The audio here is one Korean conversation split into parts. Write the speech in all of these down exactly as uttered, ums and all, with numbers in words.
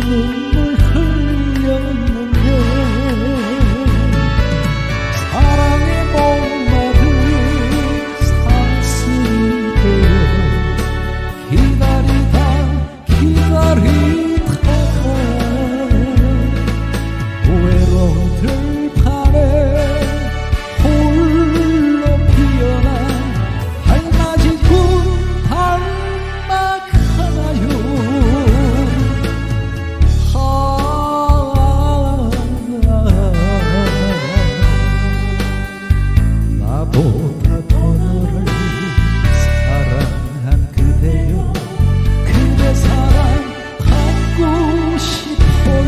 눈물 흘렸는데 사랑의 목마른 사슴이 되어 기다리다 기다리다가 외로운 들판에 홀로 피어난 달맞이 꾼 달막 하나요. 아, 나보다 더 너를 사랑한 그대여 그대 사랑 받고 싶어요.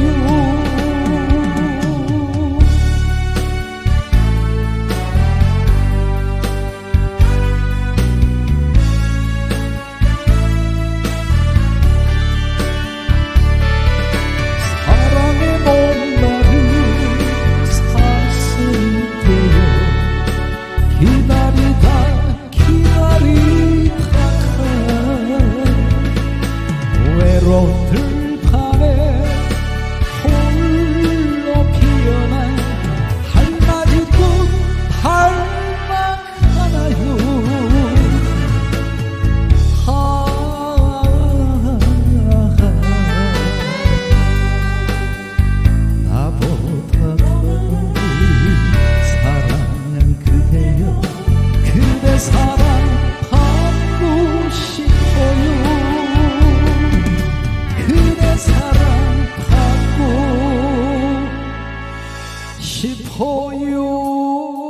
사랑의 목마른 사슴이 되어 기다리다 기다리다가 외로운 들판에 홀로 피어난 달맞이 꽃 달막 하나요. 아, 나보다 더 사랑한 그대여 그대 사랑 받고 싶어요. 그대 사랑 받고 싶어요.